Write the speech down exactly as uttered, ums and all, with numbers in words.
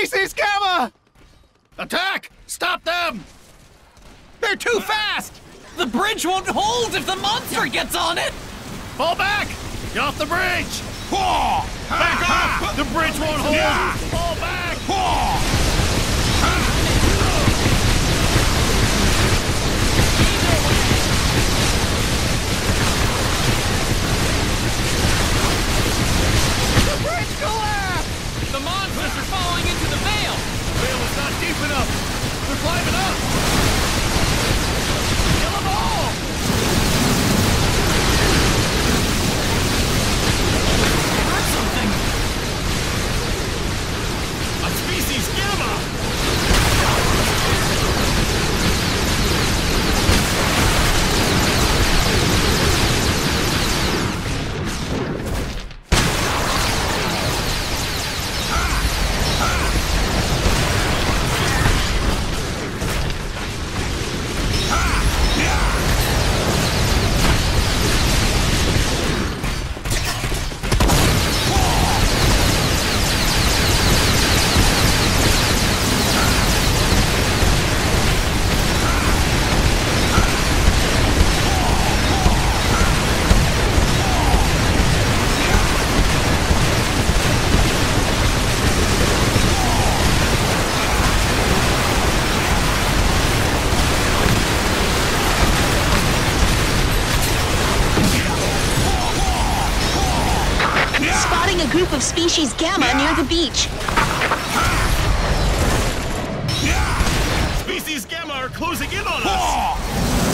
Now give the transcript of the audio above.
Species Gamma! Attack! Stop them! They're too fast! The bridge won't hold if the monster gets on it! Fall back! Get off the bridge! Back off! The bridge won't hold! Fall back! The bridge collapsed! The monsters are falling into the veil! The veil is not deep enough! They're climbing up! Kill them all! Heard something! A species Gamma! Spotting a group of species Gamma near the beach. Species Gamma are closing in on us!